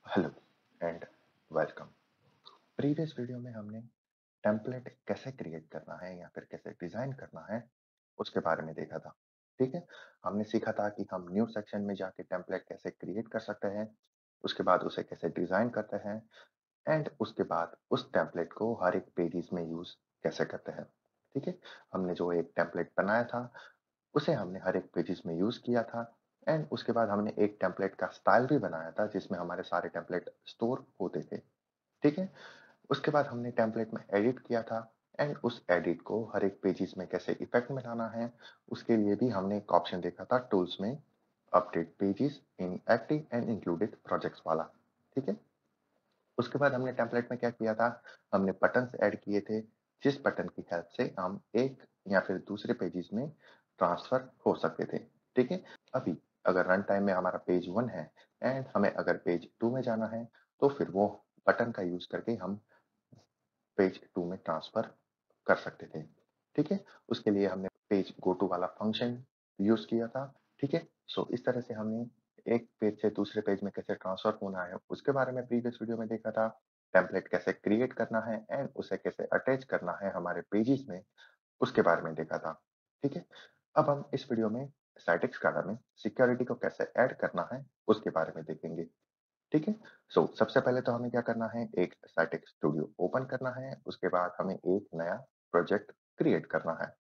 Hello and welcome. Previous video में हमने template कैसे क्रिएट करना है या फिर कैसे डिजाइन करना है उसके बारे में देखा था। ठीक है, हमने सीखा था कि हम न्यू सेक्शन में जाके टेम्पलेट कैसे क्रिएट कर सकते हैं, उसके बाद उसे कैसे डिजाइन करते हैं एंड उसके बाद उस टेम्पलेट को हर एक पेजेस में यूज कैसे करते हैं। ठीक है, हमने जो एक टेम्पलेट बनाया था उसे हमने हर एक पेजेस में यूज किया था एंड उसके बाद हमने एक टेम्पलेट का स्टाइल भी बनाया था जिसमें हमारे सारे टेम्पलेट स्टोर होते थे। ठीक है, उसके बाद हमने टेम्पलेट में एडिट किया था एंड उस एडिट को हर एक पेजेस में कैसे इफेक्ट में लाना है उसके लिए भी हमने एक ऑप्शन देखा था टूल्स में, update pages in active and included projects वाला। ठीक है, उसके बाद हमने टेम्पलेट में क्या किया था, हमने बटन्स ऐड किए थे जिस बटन की हेल्प से हम एक या फिर दूसरे पेजेस में ट्रांसफर हो सकते थे। ठीक है, अभी अगर रन टाइम में हमारा पेज 1 है एंड हमें अगर पेज 2 में जाना है तो फिर वो बटन का यूज करके हम पेज 2 में ट्रांसफर कर सकते थे। ठीक है, उसके लिए हमने पेज गो टू वाला फंक्शन यूज किया था। ठीक है, सो इस तरह से हमने एक पेज से दूसरे पेज में कैसे ट्रांसफर होना है उसके बारे में प्रीवियस वीडियो में देखा था। टेम्पलेट कैसे क्रिएट करना है एंड उसे कैसे अटैच करना है हमारे पेजेस में उसके बारे में देखा था। ठीक है, अब हम इस वीडियो में स्टैटिक स्कैलर में सिक्योरिटी को कैसे ऐड करना है उसके बारे में देखेंगे। ठीक है, सो सबसे पहले तो हमें क्या करना है, एक स्टैटिक स्टूडियो ओपन करना है, उसके बाद हमें एक नया प्रोजेक्ट क्रिएट करना है।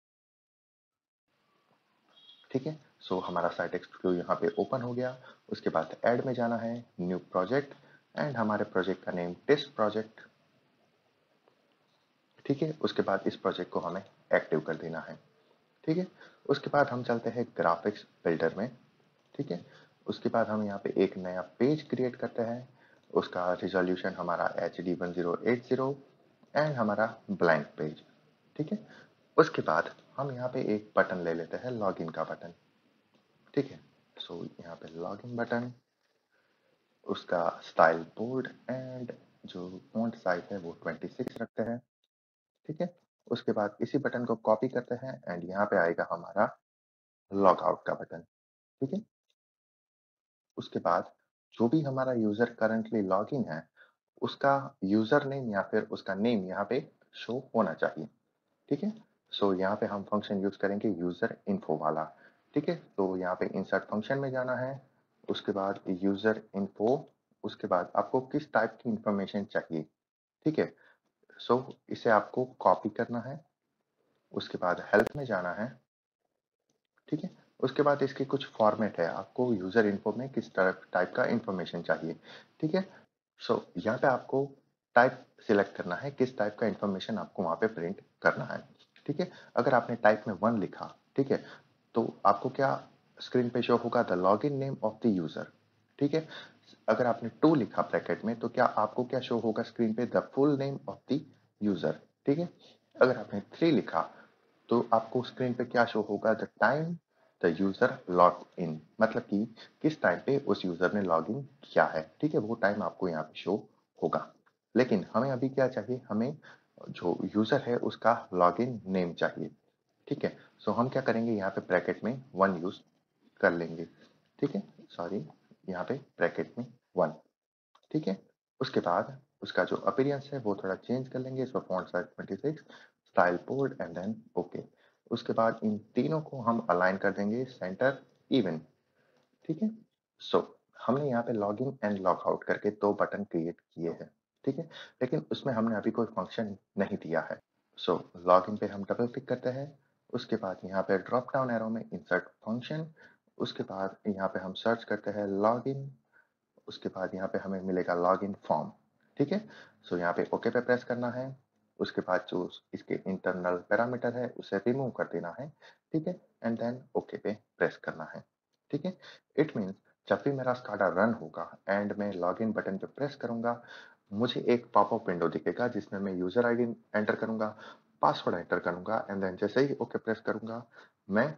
ठीक है, सो हमारा स्टैटिक स्टूडियो यहाँ पे ओपन हो गया। उसके बाद ऐड में जाना है, न्यू प्रोजेक्ट एंड हमारे प्रोजेक्ट का नेम टेस्ट प्रोजेक्ट। ठीक है, उसके बाद इस प्रोजेक्ट को हमें एक्टिव कर देना है। ठीक है, उसके बाद हम चलते हैं ग्राफिक्स बिल्डर में। ठीक है, उसके बाद हम यहाँ पे एक नया पेज क्रिएट करते हैं, उसका रिजोल्यूशन हमारा HD 1080 एंड हमारा ब्लैंक पेज। ठीक है, उसके बाद हम यहाँ पे एक बटन ले लेते हैं, लॉगिन का बटन। ठीक है, सो यहाँ पे लॉगिन बटन, उसका स्टाइल बोल्ड एंड जो फॉन्ट साइज है वो 26 रखते हैं। ठीक है, उसके बाद इसी बटन को कॉपी करते हैं एंड यहाँ पे आएगा हमारा लॉग आउट का बटन। ठीक है, उसके बाद जो भी हमारा यूजर करंटली लॉगिन है उसका यूजर नेम या फिर उसका नेम यहाँ पे शो होना चाहिए। ठीक है, सो यहाँ पे हम फंक्शन यूज करेंगे यूजर इन्फो वाला। ठीक है, तो यहाँ पे इंसर्ट फंक्शन में जाना है, उसके बाद यूजर इन्फो, उसके बाद आपको किस टाइप की इंफॉर्मेशन चाहिए। ठीक है, सो इसे आपको कॉपी करना है, उसके बाद हेल्प में जाना है। ठीक है, उसके बाद इसकी कुछ फॉर्मेट है, आपको यूजर इन्फो में किस टाइप का इंफॉर्मेशन चाहिए। ठीक है, सो यहाँ पे आपको टाइप सिलेक्ट करना है, किस टाइप का इंफॉर्मेशन आपको वहां पे प्रिंट करना है। ठीक है, अगर आपने टाइप में 1 लिखा, ठीक है, तो आपको क्या स्क्रीन पे शो होगा, the login name of the user. ठीक है, अगर आपने 2 लिखा ब्रैकेट में तो क्या आपको क्या शो होगा स्क्रीन पे, the full name of the user. ठीक है, अगर आपने 3 लिखा तो आपको स्क्रीन पे क्या शो होगा, the time the user log in, मतलब कि किस टाइम पे उस यूजर ने लॉग इन किया है। ठीक है, वो टाइम आपको यहाँ पे शो होगा। लेकिन हमें अभी क्या चाहिए, हमें जो यूजर है उसका लॉगिन नेम चाहिए। ठीक है, सो हम क्या करेंगे, यहाँ पे ब्रैकेट में 1 यूज कर लेंगे। ठीक है, सॉरी, यहाँ पे ब्रैकेट में 1। ठीक है, उसके बाद उसका जो अपीयरेंस है वो थोड़ा चेंज कर लेंगे, इसको font size 26, style bold and then okay. उसके बाद इन तीनों को हम अलाइन कर देंगे सेंटर इवन। ठीक है, सो हमने यहाँ पे लॉगिन एंड लॉग आउट करके 2 बटन क्रिएट किए हैं। ठीक है, लेकिन उसमें हमने अभी कोई फंक्शन नहीं दिया है। सो लॉगिन पे हम डबल क्लिक करते हैं, उसके बाद यहाँ पे ड्रॉप डाउन एरो में इंसर्ट फंक्शन, उसके बाद यहाँ पे हम सर्च करते हैं लॉगिन, उसके बाद यहाँ पे हमें मिलेगा लॉगिन फॉर्म। ठीक है, सो यहाँ पे ओके पे प्रेस करना है, उसके बाद जो इसके इंटरनल पैरामीटर है उसे रिमूव कर देना है। ठीक है, एंड देन ओके पे प्रेस करना है। ठीक है, इट मीन्स जब भी मेरा स्काडा रन होगा एंड मैं लॉगिन बटन पे प्रेस करूंगा, मुझे एक पॉपअप विंडो दिखेगा जिसमें मैं यूजर आईडी एंटर करूंगा, पासवर्ड एंटर करूंगा एंड देन जैसे ही ओके प्रेस करूंगा मैं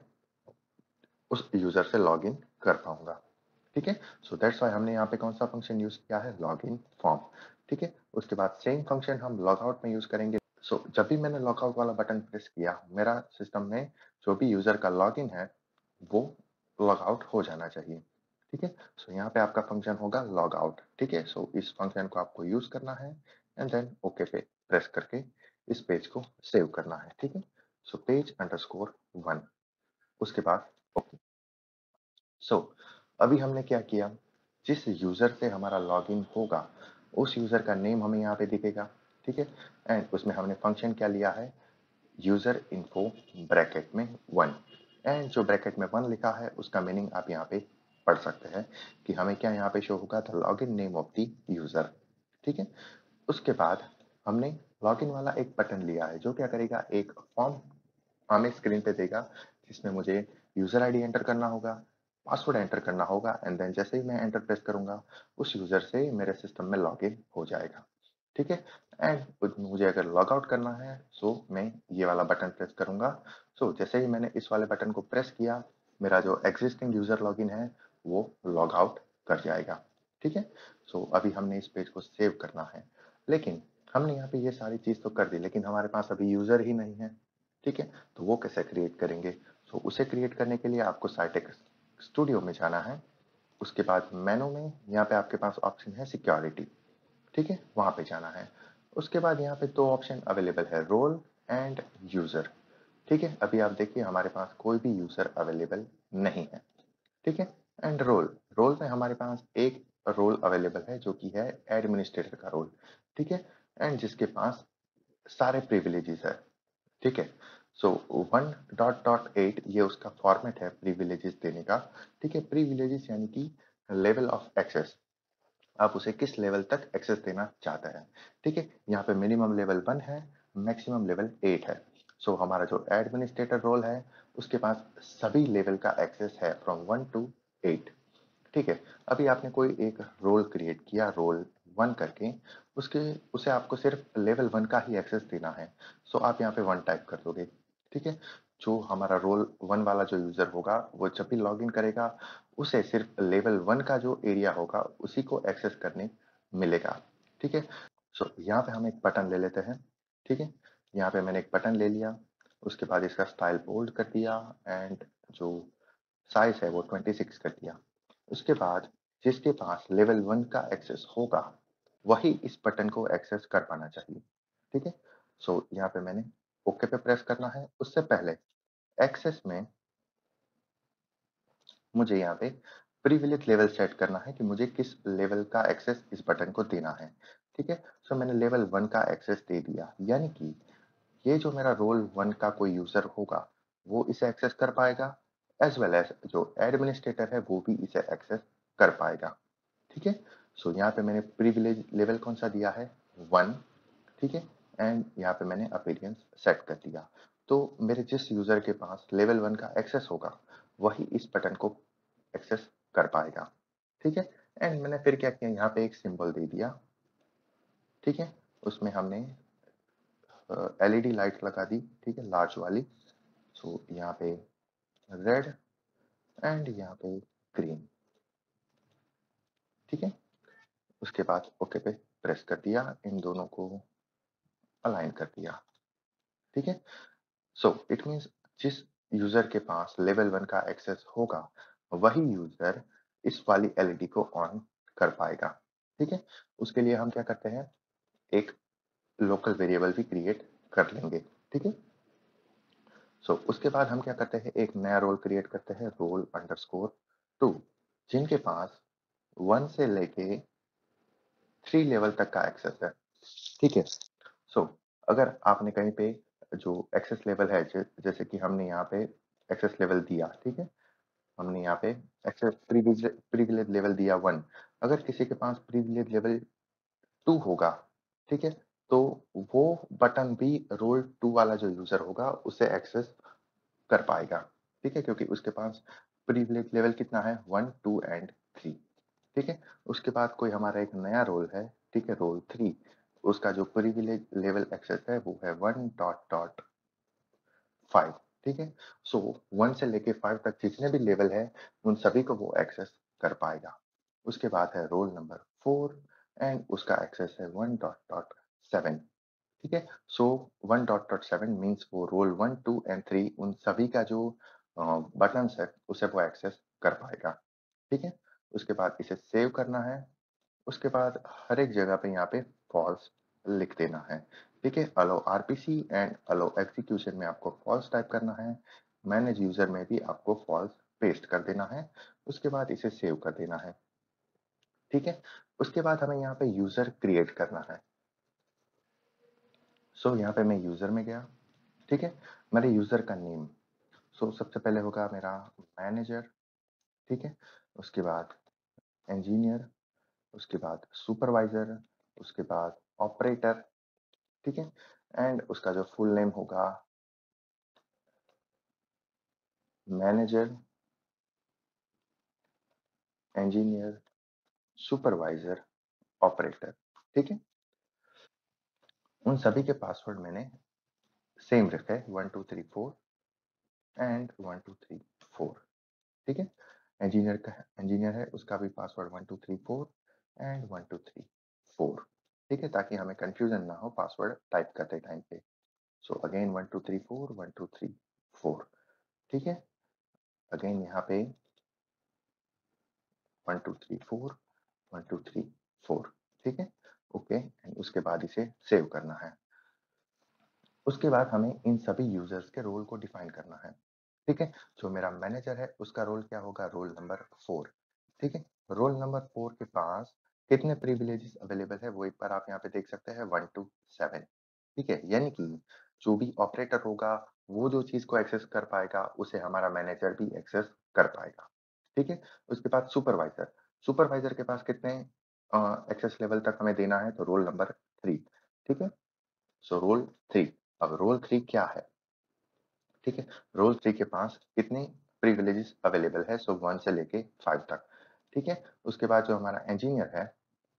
उस यूजर से लॉगिन कर पाऊंगा। ठीक है, सो दैट्स व्हाई हमने यहाँ पे कौन सा फंक्शन यूज किया है, लॉगिन फॉर्म। ठीक है, उसके बाद सेम फंक्शन हम लॉग आउट में यूज करेंगे। सो जब भी मैंने लॉग आउट वाला बटन प्रेस किया, मेरा सिस्टम में जो भी यूजर का लॉगिन है वो लॉग आउट हो जाना चाहिए। ठीक है। सो यहाँ पे आपका फंक्शन होगा लॉग आउट। ठीक है। सो इस फंक्शन को आपको यूज करना है एंड देन ओके पे प्रेस करके इस पेज को सेव करना है। ठीक है। सो पेज अंडरस्कोर 1, उसके बाद ओके। सो अभी हमने क्या किया, जिस यूजर से हमारा लॉगिन होगा उस यूजर का नेम हमें यहाँ पे दिखेगा। ठीक है। एंड उसमें हमने फंक्शन क्या लिया है, यूजर इन्फो ब्रैकेट में 1, एंड जो ब्रैकेट में 1 लिखा है उसका मीनिंग आप यहाँ पे पढ़ सकते हैं कि हमें क्या यहाँ पे शो होगा, the login name of the user. ठीक है। उसके बाद हमने लॉगिन वाला एक बटन लिया है जो क्या करेगा, एक फॉर्म हमें स्क्रीन पे देगा जिसमें मुझे यूजर आईडी एंटर करना होगा, पासवर्ड एंटर करना होगा एंड देन जैसे ही मैं एंटर प्रेस करूंगा उस यूजर से मेरे सिस्टम में लॉगिन हो जाएगा। ठीक है। एंड मुझे अगर लॉग आउट करना है सो मैं ये वाला बटन प्रेस करूंगा। सो जैसे ही मैंने इस वाले बटन को प्रेस किया मेरा जो एग्जिस्टिंग यूजर लॉगिन है वो लॉग आउट कर जाएगा। ठीक है। सो अभी हमने इस पेज को सेव करना है, लेकिन हमने यहाँ पे ये सारी चीज तो कर दी लेकिन हमारे पास अभी यूजर ही नहीं है। ठीक है। तो वो कैसे क्रिएट करेंगे, तो उसे क्रिएट करने के लिए आपको साइटेक स्टूडियो में जाना है। उसके बाद मेनू में यहाँ पे आपके पास ऑप्शन है सिक्योरिटी। ठीक है, वहां पे जाना है। उसके बाद यहाँ पे दो ऑप्शन अवेलेबल है, रोल एंड यूजर। ठीक है। अभी आप देखिए हमारे पास कोई भी यूजर अवेलेबल नहीं है। ठीक है। एंड रोल, रोल में हमारे पास एक रोल अवेलेबल है जो कि है एडमिनिस्ट्रेटर का रोल। ठीक है। एंड जिसके पास सारे प्रिविलेजेस है। ठीक है। सो 1.8 ये उसका फॉर्मेट है प्रिविलेजेस देने का। ठीक है। प्रिविलेजेस यानी कि लेवल ऑफ एक्सेस, आप उसे किस लेवल तक एक्सेस देना चाहते हैं। ठीक है। यहाँ पे मिनिमम लेवल 1 है, मैक्सिमम लेवल 8 है। सो हमारा जो एडमिनिस्ट्रेटर रोल है उसके पास सभी लेवल का एक्सेस है फ्रॉम 1 टू 8। ठीक है। अभी आपने कोई एक रोल क्रिएट किया, रोल 1 करके, उसके उसे आपको सिर्फ लेवल 1 का ही एक्सेस देना है। सो आप यहाँ पे 1 टाइप कर दोगे। ठीक है। जो हमारा रोल 1 वाला जो यूजर होगा वो जब भी लॉग इन करेगा उसे सिर्फ लेवल 1 का जो एरिया होगा उसी को एक्सेस करने मिलेगा। ठीक है। सो यहाँ पे हम एक बटन ले लेते हैं। ठीक है। यहाँ पे मैंने एक बटन ले लिया, उसके बाद इसका स्टाइल बोल्ड कर दिया एंड जो साइज है वो 26 कर दिया। उसके बाद जिसके पास लेवल 1 का एक्सेस होगा वही इस बटन को एक्सेस कर पाना चाहिए। ठीक है। सो यहाँ पे मैंने ओके पे प्रेस करना है। उससे पहले एक्सेस में मुझे यहाँ पे प्रिविलेज लेवल सेट करना है कि मुझे किस लेवल का एक्सेस इस बटन को देना है। ठीक है। सो मैंने लेवल 1 का एक्सेस दे दिया, यानी कि ये जो मेरा रोल 1 का कोई यूजर होगा वो इसे एक्सेस कर पाएगा, एज वेल एज जो एडमिनिस्ट्रेटर है वो भी इसे एक्सेस कर पाएगा। ठीक है। सो यहाँ पे मैंने प्रिविलेज लेवल कौन सा दिया है, 1। ठीक है। एंड यहाँ पे मैंने अपीयरेंस सेट कर दिया। तो मेरे जिस यूजर के पास लेवल 1 का एक्सेस होगा वही इस बटन को एक्सेस कर पाएगा। ठीक है। एंड मैंने फिर क्या किया, यहाँ पे एक सिंबल दे दिया। ठीक है। उसमें हमने एलईडी लाइट लगा दी। ठीक है, लार्ज वाली। सो यहाँ पे रेड एंड यहाँ पे ग्रीन। ठीक है। उसके बाद ओके पे प्रेस कर दिया, इन दोनों को अलाइन कर दिया। ठीक है। सो इट मीन्स जिस यूजर के पास लेवल 1 का एक्सेस होगा वही यूजर इस वाली एलईडी को ऑन कर पाएगा। ठीक है। उसके लिए हम क्या करते हैं, एक लोकल वेरिएबल भी क्रिएट कर लेंगे। ठीक है। सो उसके बाद हम क्या करते हैं, एक नया रोल क्रिएट करते हैं, रोल अंडरस्कोर 2, जिनके पास 1 से लेके 3 लेवल तक का एक्सेस है। ठीक है। सो अगर आपने कहीं पे जो एक्सेस लेवल है जैसे कि हमने यहाँ पे एक्सेस लेवल दिया। ठीक है। हमने यहाँ पे एक्सेस प्रिविलेज लेवल दिया 1। अगर किसी के पास प्रिविलेज लेवल 2 होगा, ठीक है, तो वो बटन भी रोल 2 वाला जो यूजर होगा उसे एक्सेस कर पाएगा। ठीक है, क्योंकि उसके पास प्रिविलेज लेवल कितना है, 1, 2 एंड 3। ठीक है। उसके बाद कोई हमारा एक नया रोल है। ठीक है, रोल 3, उसका जो प्रिविलेज लेवल एक्सेस है वो है 1.5। ठीक है। सो 1 से लेके 5 तक जितने भी लेवल है उन सभी को वो एक्सेस कर पाएगा। उसके बाद है रोल नंबर 4 एंड उसका एक्सेस है 1.7। ठीक है। सो 1.7 मीन्स वो रोल 1, 2 एंड 3 उन सभी का जो बटन्स है उसे वो एक्सेस कर पाएगा। ठीक है। उसके बाद इसे सेव करना है। उसके बाद हर एक जगह पे यहाँ पे फॉल्स लिख देना है। ठीक है, allow RPC and allow execution में आपको फॉल्स टाइप करना है। मैनेज यूजर में भी आपको फॉल्स पेस्ट कर देना है। उसके बाद इसे सेव कर देना है। ठीक है, उसके बाद हमें यहाँ पे यूजर क्रिएट करना है। सो यहाँ पे मैं यूजर में गया। ठीक है, मेरे यूजर का नेम, सो सबसे पहले होगा मेरा मैनेजर। ठीक है, उसके बाद इंजीनियर, उसके बाद सुपरवाइजर, उसके बाद ऑपरेटर। ठीक है, एंड उसका जो फुल नेम होगा मैनेजर, इंजीनियर, सुपरवाइजर, ऑपरेटर। ठीक है, उन सभी के पासवर्ड मैंने सेम रखा है, 1234 एंड 1234। ठीक है, इंजीनियर है, उसका भी पासवर्ड 1234 एंड 1234। ठीक है, ताकि हमें कंफ्यूजन ना हो पासवर्ड टाइप करते टाइम पे। So again 1234 1234। ठीक है, अगेन यहाँ पे 1234 1234। ठीक है, ओके, एंड उसके बाद इसे सेव करना है। उसके बाद हमें इन सभी यूजर्स के रोल को डिफाइन करना है। ठीक है, जो मेरा मैनेजर है उसका रोल क्या होगा, रोल नंबर 4। ठीक है, रोल नंबर 4 के पास कितने प्रिविलेजेस अवेलेबल है वो एक बार आप यहाँ पे देख सकते हैं, 1 to 7। ठीक है, यानी कि जो भी ऑपरेटर होगा वो जो चीज को एक्सेस कर पाएगा उसे हमारा मैनेजर भी एक्सेस कर पाएगा। ठीक है, उसके बाद सुपरवाइजर, सुपरवाइजर के पास कितने एक्सेस लेवल तक हमें देना है, तो रोल नंबर 3। ठीक है, सो रोल 3। अब रोल 3 क्या है? ठीक है, रोल 3 के पास कितने प्रिविलेजेस अवेलेबल है, सो 1 से लेके 5 तक। ठीक है, उसके बाद जो हमारा इंजीनियर है,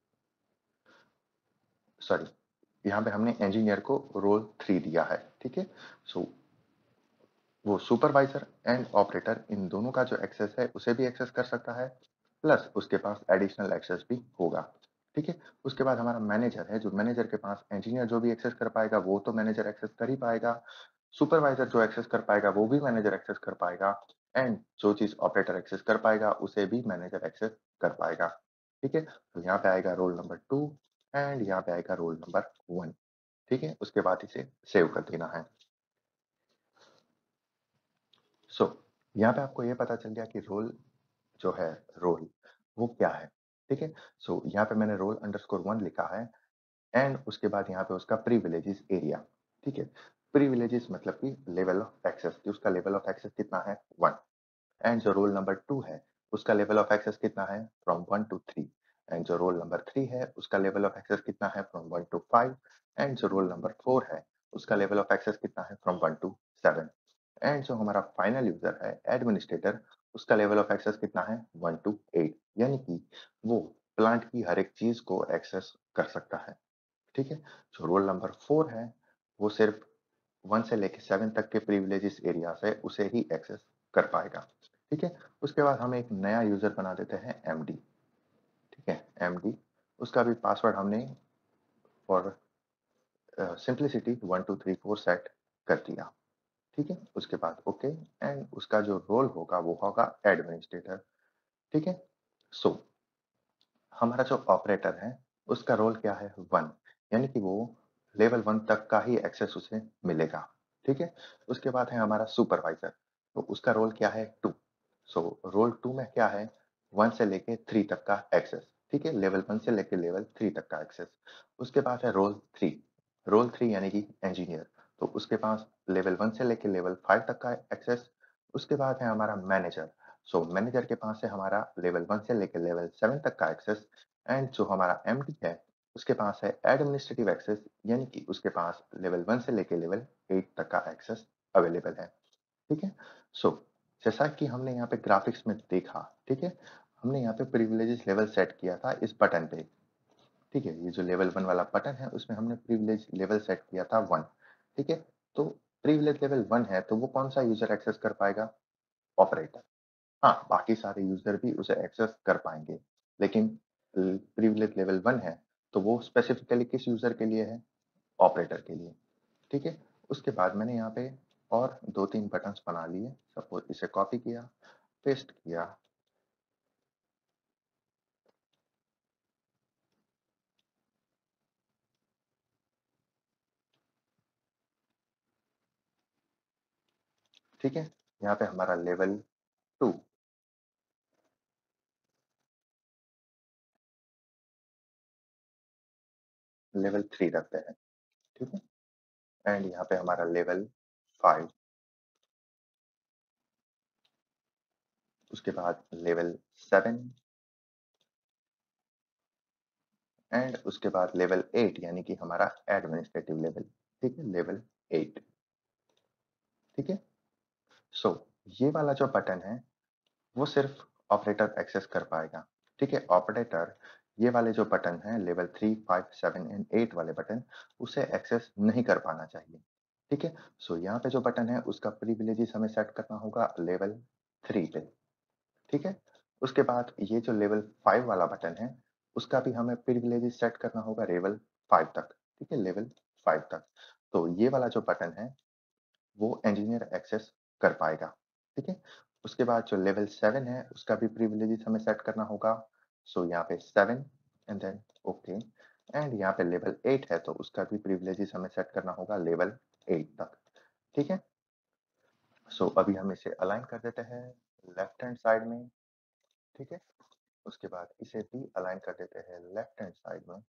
सॉरी, यहाँ पे हमने इंजीनियर को रोल 3 दिया है। ठीक है, सो वो सुपरवाइजर एंड ऑपरेटर इन दोनों का जो एक्सेस है उसे भी एक्सेस कर सकता है, प्लस उसके पास एडिशनल एक्सेस भी होगा। ठीक है, उसके बाद हमारा मैनेजर है, जो मैनेजर के पास इंजीनियर जो भी एक्सेस कर पाएगा वो तो मैनेजर एक्सेस कर ही पाएगा, सुपरवाइजर जो एक्सेस कर पाएगा वो भी मैनेजर एक्सेस कर पाएगा, एंड जो चीज ऑपरेटर एक्सेस कर पाएगा उसे भी मैनेजर एक्सेस कर पाएगा। ठीक है, तो यहाँ पे आएगा रोल नंबर 2 एंड यहाँ पे आएगा रोल नंबर 1। ठीक है, उसके बाद इसे सेव कर देना है। सो यहाँ पे आपको ये पता चल गया कि रोल जो है, रोल वो क्या है। ठीक है, सो यहाँ पे मैंने रोल अंडरस्कोर 1 लिखा है एंड उसके बाद यहाँ पे उसका प्रिविलेजेस एरिया। ठीक है, प्रिविलेजेस मतलब कि लेवल ऑफ एक्सेस, कि उसका लेवल ऑफ एक्सेस कितना है, 1। एंड जो रोल नंबर 2 है उसका लेवल ऑफ एक्सेस कितना है, फ्रॉम 1 to 3। एंड जो रोल नंबर 3 है उसका लेवल ऑफ एक्सेस कितना है, फ्रॉम 1 to 5। एंड जो रोल नंबर 4 है उसका लेवल ऑफ एक्सेस कितना है, फ्रॉम 1 to 7। एंड जो हमारा फाइनल यूजर है एडमिनिस्ट्रेटर, उसका लेवल ऑफ एक्सेस कितना है, 1 to 8, यानी कि वो प्लांट की हर एक चीज को एक्सेस कर सकता है। ठीक है, जो रोल नंबर 4 है वो सिर्फ 1 से लेके 7 तक के प्रिविलेजेस एरिया से उसे ही एक्सेस कर पाएगा। ठीक है, उसके बाद हम एक नया यूजर बना देते हैं, एमडी। ठीक है, एमडी, उसका भी पासवर्ड हमने फॉर सिंप्लिसिटी 1 2 3 4 सेट कर दिया। ठीक है, उसके बाद ओके, एंड उसका जो रोल होगा वो होगा एडमिनिस्ट्रेटर। ठीक है, सो हमारा जो ऑपरेटर है उसका रोल क्या है, 1, यानी कि वो लेवल 1 तक का ही एक्सेस उसे मिलेगा। ठीक है, उसके बाद है हमारा सुपरवाइजर, तो उसका रोल क्या है, 2। सो रोल 2 में क्या है, 1 से लेके 3 तक का एक्सेस। ठीक है, लेवल 1 से लेके लेवल 3 तक का एक्सेस। उसके बाद है रोल 3, रोल 3 यानी कि इंजीनियर, तो उसके पास लेवल 1 से लेके लेवल 5 तक का एक्सेस। उसके बाद है हमारा मैनेजर, सो मैनेजर के पास है हमारा लेवल 1 से लेकर लेवल 7 तक का एक्सेस। एंड जो हमारा एमडी है उसके पास है एडमिनिस्ट्रेटिव एक्सेस, यानी कि उसके पास लेवल 1 से लेकर लेवल 8 तक का एक्सेस अवेलेबल है। ठीक है, सो जैसा कि हमने यहाँ पे ग्राफिक्स में देखा, ठीक है, हमने यहाँ पे प्रिविलेजेस लेवल सेट किया था इस बटन पे। ठीक है, ये जो लेवल 1 वाला बटन है उसमें हमने प्रिविलेज लेवल सेट किया था 1। ठीक है, तो प्रिविलेज लेवल 1 है तो वो कौन सा यूजर एक्सेस कर पाएगा, ऑपरेटर। हाँ, बाकी सारे यूजर भी उसे एक्सेस कर पाएंगे, लेकिन प्रिविलेज लेवल 1 है तो वो स्पेसिफिकली किस यूजर के लिए है, ऑपरेटर के लिए। ठीक है, उसके बाद मैंने यहाँ पे और 2-3 बटन्स बना लिए, सपोज इसे कॉपी किया, पेस्ट किया, ठीक है, यहाँ पे हमारा लेवल 2, लेवल 3 रखते हैं, ठीक है? एंड यहाँ पे हमारा लेवल 5, उसके बाद लेवल 7 एंड उसके बाद लेवल 8 यानी कि हमारा एडमिनिस्ट्रेटिव लेवल, ठीक है? लेवल 8, ठीक है? सो ये वाला जो बटन है वो सिर्फ ऑपरेटर एक्सेस कर पाएगा, ठीक है? ऑपरेटर ये वाले जो बटन हैं लेवल 3, 5, 7 एंड 8 वाले बटन उसे एक्सेस नहीं कर पाना चाहिए, ठीक है? सो यहाँ पे जो बटन है उसका प्रिविलेजेस हमें सेट करना होगा लेवल 3 पे, ठीक है? उसके बाद ये जो लेवल 5 वाला बटन है उसका भी हमें प्रिविलेजेस सेट करना होगा लेवल 5 तक, ठीक है? लेवल 5 तक। तो ये वाला जो बटन है वो इंजीनियर एक्सेस कर पाएगा, ठीक है? उसके बाद जो लेवल 7 है उसका भी प्रिविलेजेस हमें सेट करना होगा। सो यहाँ पे 7 एंड देन ओके एंड यहाँ पे लेवल 8 है तो उसका भी प्रिविलेजेस हमें सेट करना होगा लेवल 8 तक, ठीक है? सो अभी हम इसे अलाइन कर देते हैं लेफ्ट हैंड साइड में, ठीक है? उसके बाद इसे भी अलाइन कर देते हैं लेफ्ट हैंड साइड में,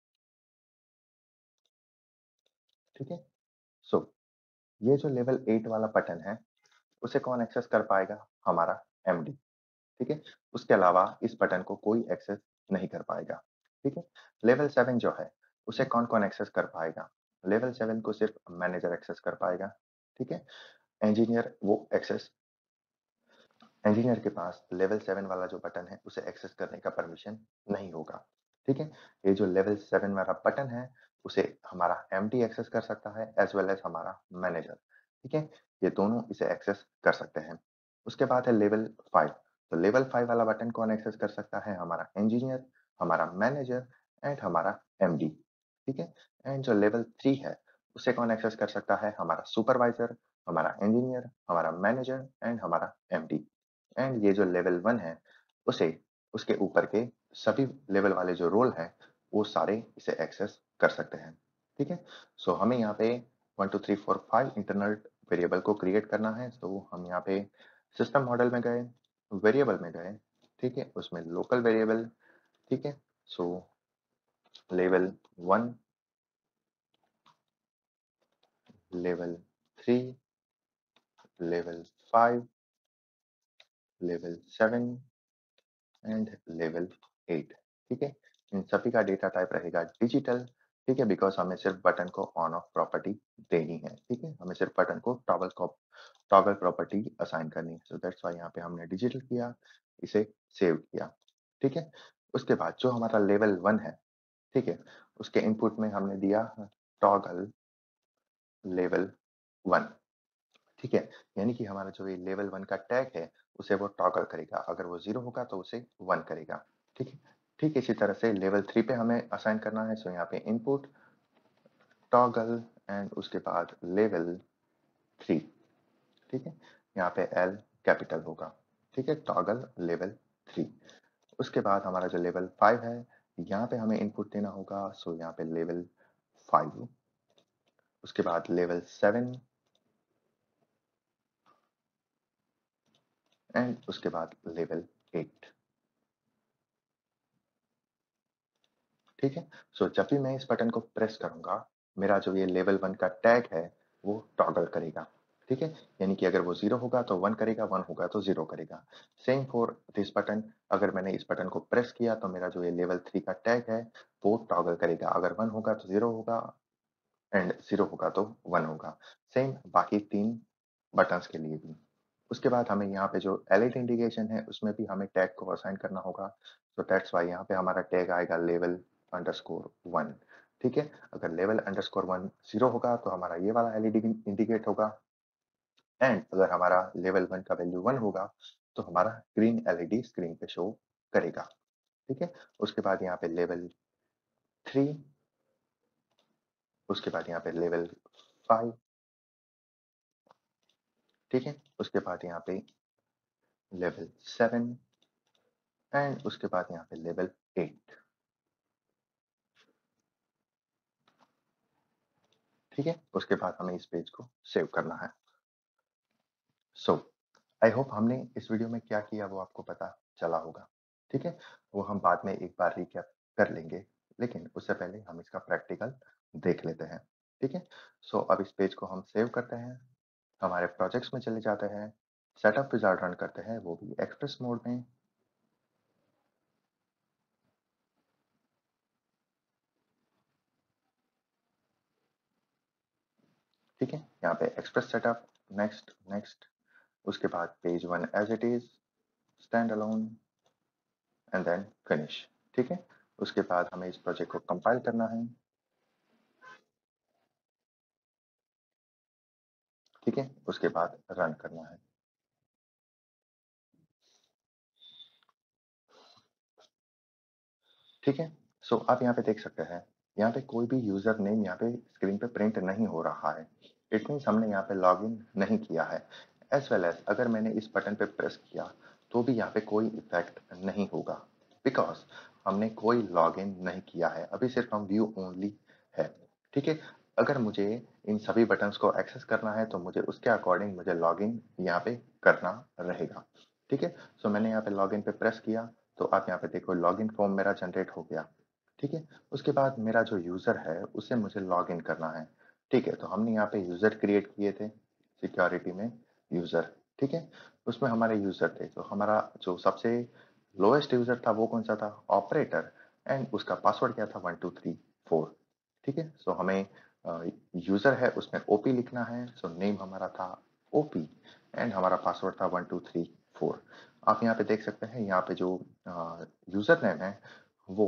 ठीक है? सो ये जो लेवल 8 वाला बटन है उसे कौन एक्सेस कर पाएगा? हमारा एमडी, ठीक है? उसके अलावा इस बटन को कोई एक्सेस नहीं कर पाएगा, ठीक है? लेवल 7 जो है, उसे कौन-कौन एक्सेस कर पाएगा? लेवल 7 को सिर्फ मैनेजर एक्सेस कर पाएगा, ठीक है? इंजीनियर वो एक्सेस इंजीनियर के पास लेवल 7 वाला जो बटन है, उसे एक्सेस करने का परमिशन नहीं होगा, ठीक है? ये जो लेवल 7 वाला बटन है, उसे हमारा एमडी एक्सेस कर सकता है एज़ वेल एज़ हमारा मैनेजर, ठीक है? ये दोनों इसे एक्सेस कर सकते हैं। उसके बाद है लेवल 5, तो लेवल 5 वाला बटन कौन एक्सेस कर सकता है? हमारा इंजीनियर, हमारा मैनेजर एंड हमारा एमडी, ठीक है? एंड जो लेवल 3 है, उसे कौन एक्सेस कर सकता है? हमारा सुपरवाइज़र, हमारा इंजीनियर, हमारा मैनेजर एंड हमारा एमडी। एंड ये जो लेवल 1 है, उसे उसके ऊपर के सभी लेवल वाले जो रोल हैं, वो सारे इसे एक्सेस कर सकते हैं, ठीक है? सो हमें यहाँ पे 1, 2, 3, 4, 5 इंटरनल वेरिएबल को क्रिएट करना है, तो हम यहाँ पे सिस्टम मॉडल में गए, वेरिएबल में गए, ठीक है? उसमें लोकल वेरिएबल, ठीक है? So level 1, level 3, level 5, level 7 and level 8, ठीक है? इन सभी का डेटा टाइप रहेगा डिजिटल, ठीक है? बिकॉज़ हमें सिर्फ बटन को ऑन ऑफ प्रॉपर्टी देनी है, ठीक है? हमें सिर्फ बटन को टॉगल प्रॉपर्टी असाइन करनी है। सो दैट्स व्हाई यहाँ पे हमने डिजिटल किया, इसे सेव किया, ठीक है? उसके बाद जो हमारा लेवल 1 है, ठीक है? उसके इनपुट में हमने दिया टॉगल लेवल 1, ठीक है? यानी कि हमारा जो ये लेवल 1 का टैग है, उसे वो टॉगल करेगा। अगर वो 0 होगा तो उसे 1 करेगा, ठीक है? ठीक इसी तरह से लेवल 3 पे हमें असाइन करना है, सो यहाँ पे इनपुट टॉगल एंड उसके बाद लेवल 3, ठीक है? यहाँ पे एल कैपिटल होगा, ठीक है? Toggle level 3। उसके बाद हमारा जो लेवल 5 है, यहाँ पे हमें इनपुट देना होगा, सो यहाँ पे लेवल 5, उसके बाद लेवल 7 एंड उसके बाद लेवल 8, ठीक है? सो जब भी मैं इस बटन को प्रेस करूँगा, मेरा जो ये लेवल 1 का टैग है, वो टॉगल करेगा, ठीक है? यानी कि अगर वो 0 होगा तो 1 करेगा, 1 होगा तो 0 करेगा। सेम फॉर दिस बटन, अगर मैंने इस बटन को प्रेस किया तो मेरा जो ये लेवल 3 का टैग है, वो टॉगल करेगा। अगर 1 होगा तो 0 होगा एंड 0 होगा तो 1 होगा। सेम बाकी 3 बटन्स के लिए भी। उसके बाद हमें यहाँ पे जो एलईडी इंडिकेशन है, उसमें भी हमें टैग को असाइन करना होगा। सो दैट्स व्हाई यहाँ पे हमारा टैग आएगा लेवल अंडरस्कोर 1, ठीक है? अगर लेवल अंडरस्कोर 1 0 होगा तो हमारा ये वाला एलईडी इंडिकेट होगा एंड अगर हमारा लेवल 1 का वैल्यू 1 होगा, तो हमारा ग्रीन एलईडी स्क्रीन पे शो करेगा, ठीक है? उसके बाद यहाँ पे लेवल 3, उसके बाद यहाँ पे लेवल 5, ठीक है? उसके बाद यहाँ पे लेवल 7 एंड उसके बाद यहाँ पे लेवल 8, ठीक है? उसके बाद हमें इस पेज को सेव करना है। सो आई होप हमने इस वीडियो में क्या किया वो आपको पता चला होगा। ठीक है, वो हम बाद में एक बार रिकैप कर लेंगे, लेकिन उससे पहले हम इसका प्रैक्टिकल देख लेते हैं। ठीक है, सो अब इस पेज को हम सेव करते हैं, हमारे प्रोजेक्ट्स में चले जाते हैं, सेटअप विजार्ड रन करते हैं, वो भी एक्सप्रेस मोड में। ठीक है, यहाँ पे एक्सप्रेस सेटअप, नेक्स्ट नेक्स्ट, उसके बाद page 1 as it is, stand alone, and then finish. ठीक है, उसके बाद हमें इस प्रोजेक्ट को कंपाइल करना है। ठीक है, उसके बाद रन करना है। ठीक है, सो आप यहाँ पे देख सकते हैं, यहाँ पे कोई भी यूजर नेम यहाँ पे स्क्रीन पे प्रिंट नहीं हो रहा है। इट मीन्स हमने यहाँ पे लॉगिन नहीं किया है। एज वेल एज अगर मैंने इस बटन पे प्रेस किया तो भी यहाँ पे कोई इफेक्ट नहीं होगा, बिकॉज हमने कोई लॉगिन नहीं किया है। अभी सिर्फ हम व्यू ओनली है। ठीक है, अगर मुझे इन सभी बटन्स को एक्सेस करना है तो मुझे उसके अकॉर्डिंग मुझे लॉगिन यहाँ पे करना रहेगा। ठीक है, सो मैंने यहाँ पे लॉगिन पे प्रेस किया तो आप यहाँ पे देखो लॉगिन फॉर्म मेरा जनरेट हो गया। ठीक है, उसके बाद मेरा जो यूजर है उसे मुझे लॉगिन करना है। ठीक है, तो हमने यहाँ पे यूजर क्रिएट किए थे सिक्योरिटी में, यूजर। ठीक है, उसमें हमारे यूजर थे, तो हमारा जो सबसे लोएस्ट यूजर था वो कौन सा था, ऑपरेटर, एंड उसका पासवर्ड क्या था, 1234। ठीक है, सो हमें यूजर है उसमें ओपी लिखना है, सो नेम हमारा था ओपी, एंड हमारा पासवर्ड था 1234। आप यहाँ पे देख सकते हैं, यहाँ पे जो यूजर नेम है वो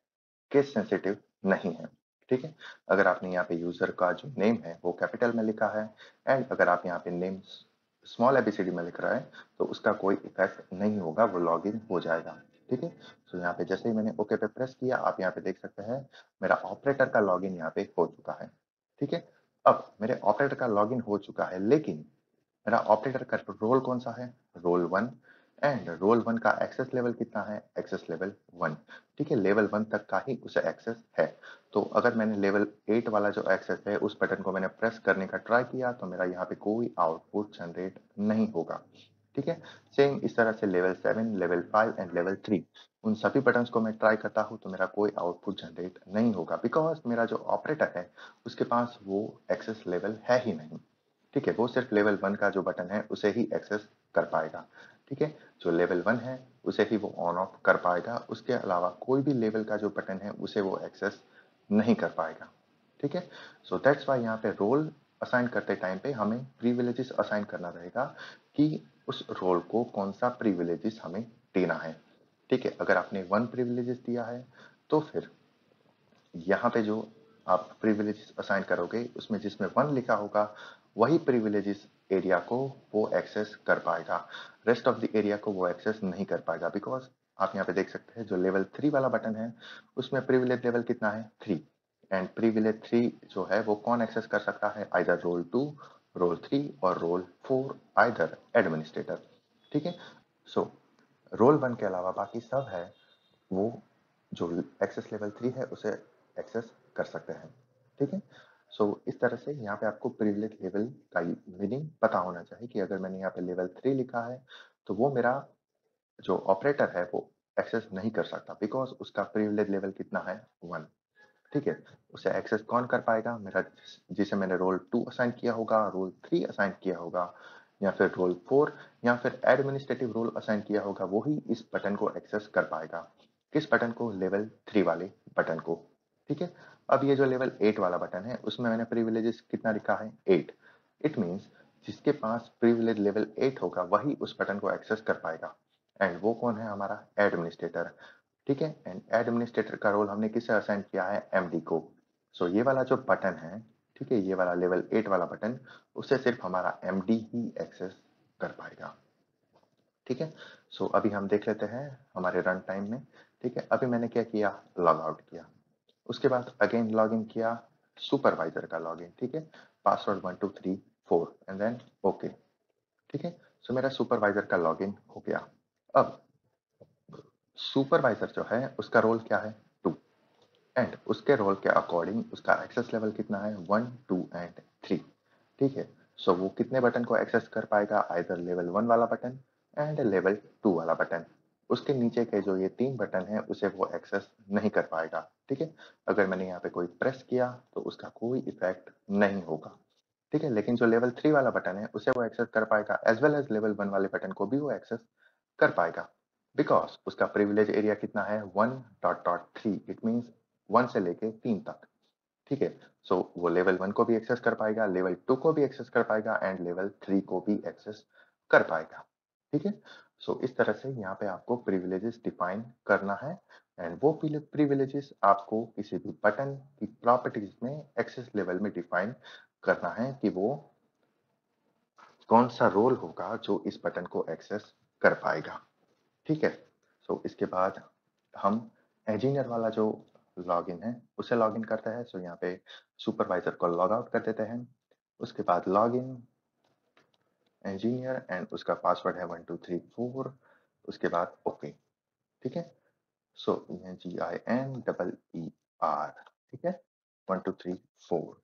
केस सेंसिटिव नहीं है। ठीक है, अगर आपने यहाँ पे यूजर का जो नेम है वो कैपिटल में लिखा है, एंड अगर आप यहाँ पे नेम स्मॉल एबीसीडी में लिख रहा है तो उसका कोई इफेक्ट नहीं होगा, वो लॉगिन हो जाएगा। ठीक है, तो यहाँ पे जैसे ही मैंने ओके पे प्रेस किया, आप यहाँ पे देख सकते हैं मेरा ऑपरेटर का लॉगिन यहाँ पे हो चुका है। ठीक है, अब मेरे ऑपरेटर का लॉगिन हो चुका है, लेकिन मेरा ऑपरेटर का रोल कौन सा है, रोल 1, एंड रोल 1 का एक्सेस लेवल कितना है, एक्सेस लेवल 1। ठीक है, लेवल 1 तक का ही उसे एक्सेस है। तो अगर मैंने लेवल 8 वाला जो एक्सेस है उस बटन को मैंने प्रेस करने का ट्राई किया तो मेरा यहाँ पे कोई आउटपुट जनरेट नहीं होगा। ठीक है, सेम इस तरह से लेवल 7, लेवल 5 एंड लेवल 3, उन सभी बटन्स को मैं ट्राई करता हूँ तो मेरा कोई आउटपुट जनरेट नहीं होगा, बिकॉज मेरा जो ऑपरेटर है उसके पास वो एक्सेस लेवल है ही नहीं। ठीक है, वो सिर्फ लेवल 1 का जो बटन है उसे ही एक्सेस कर पाएगा। ठीक है, जो लेवल 1 है उसे ही वो ऑन ऑफ कर पाएगा, उसके अलावा कोई भी लेवल का जो बटन है उसे वो एक्सेस नहीं कर पाएगा। ठीक है, सो दैट्स वाई यहाँ पे रोल असाइन करते टाइम पे हमें प्रिविलेजेस असाइन करना रहेगा कि उस रोल को कौन सा प्रिविलेजेस हमें देना है। ठीक है, अगर आपने 1 प्रिविलेजेस दिया है तो फिर यहाँ पे जो आप प्रिविलेजेस असाइन करोगे उसमें जिसमें 1 लिखा होगा वही प्रिविलेजेस एरिया को वो एक्सेस कर पाएगा, रेस्ट ऑफ द एरिया को वो एक्सेस नहीं कर पाएगा। बिकॉज आप यहाँ पे देख सकते हैं जो लेवल 3 वाला बटन है उसमें प्रिविलेज लेवल कितना है, 3, एंड प्रिविलेज 3 जो है वो कौन एक्सेस कर सकता है, आइदर रोल 2, रोल 3 और रोल 4, आइदर एडमिनिस्ट्रेटर। ठीक है, सो रोल 1 के अलावा बाकी सब है वो जो एक्सेस लेवल 3 है उसे एक्सेस कर सकते हैं। ठीक है, सो इस तरह से यहाँ पे आपको प्रिविलेज लेवल का मीनिंग पता होना चाहिए कि अगर मैंने यहाँ पे लेवल 3 लिखा है तो वो मेरा जो ऑपरेटर है वो एक्सेस नहीं कर सकता, बिकॉज उसका प्रिविलेज लेवल कितना है, 1। ठीक है, उसे एक्सेस कौन कर पाएगा, मेरा जिसे मैंने रोल 2 असाइन किया होगा, रोल 3 असाइन किया होगा, या फिर रोल 4, या फिर एडमिनिस्ट्रेटिव रोल असाइन किया होगा, वो ही इस बटन को एक्सेस कर पाएगा। किस बटन को, लेवल 3 वाले बटन को। ठीक है, अब ये जो लेवल 8 वाला बटन है उसमें मैंने प्रिविलेजेस कितना लिखा है, 8। इट मीन्स जिसके पास प्रिविलेज लेवल 8 होगा वही उस बटन को एक्सेस कर पाएगा, एंड वो कौन है, हमारा एडमिनिस्ट्रेटर। ठीक है, एंड एडमिनिस्ट्रेटर का रोल हमने किसे असाइन किया है, एमडी को। सो ये वाला जो बटन है, ठीक है, ये वाला लेवल 8 वाला बटन, उसे सिर्फ हमारा एमडी ही एक्सेस कर पाएगा। ठीक है, सो अभी हम देख लेते हैं हमारे रन टाइम में। ठीक है, अभी मैंने क्या किया, लॉग आउट किया, उसके बाद अगेन लॉग इन किया, सुपरवाइजर का लॉग इन। ठीक है, पासवर्ड 1234 एंड देन ओके। ठीक है, सो मेरा सुपरवाइजर का लॉग इन हो गया। अब सुपरवाइजर जो है उसका रोल क्या है, 2, एंड उसके रोल के अकॉर्डिंग उसका एक्सेस लेवल कितना है, 1, 2 एंड 3। ठीक है, सो वो कितने बटन को एक्सेस कर पाएगा, आइदर लेवल 1 वाला बटन एंड लेवल 2 वाला बटन। उसके नीचे के जो ये 3 बटन है उसे वो एक्सेस नहीं कर पाएगा। ठीक है, अगर मैंने यहाँ पे कोई प्रेस किया तो उसका कोई इफेक्ट नहीं होगा। ठीक है, लेकिन जो लेवल 3 वाला बटन है उसे वो एक्सेस कर पाएगा, एज वेल एज लेवल 1 वाले बटन को भी वो एक्सेस कर पाएगा, बिकॉज उसका प्रिविलेज एरिया कितना है 1.3, इट मीन्स 1 से लेके 3 तक। ठीक है, सो वो लेवल 1 को भी एक्सेस कर पाएगा, लेवल 2 को भी एक्सेस कर पाएगा एंड लेवल 3 को भी एक्सेस कर पाएगा। ठीक है, सो इस तरह से यहाँ पे आपको प्रिविलेजेस डिफाइन करना है एंड वो प्रिविलेजेस आपको किसी भी बटन की प्रॉपर्टीज में एक्सेस लेवल में डिफाइन करना है कि वो कौन सा रोल होगा जो इस बटन को एक्सेस कर पाएगा। ठीक है, सो इसके बाद हम इंजीनियर वाला जो लॉगिन है उसे लॉगिन करते हैं। सो यहाँ पे सुपरवाइजर को लॉग आउट कर देते हैं, उसके बाद लॉगिन इंजीनियर एंड उसका पासवर्ड है 1234, उसके बाद ओके। ठीक है, सो GINEER, ठीक है, 1234।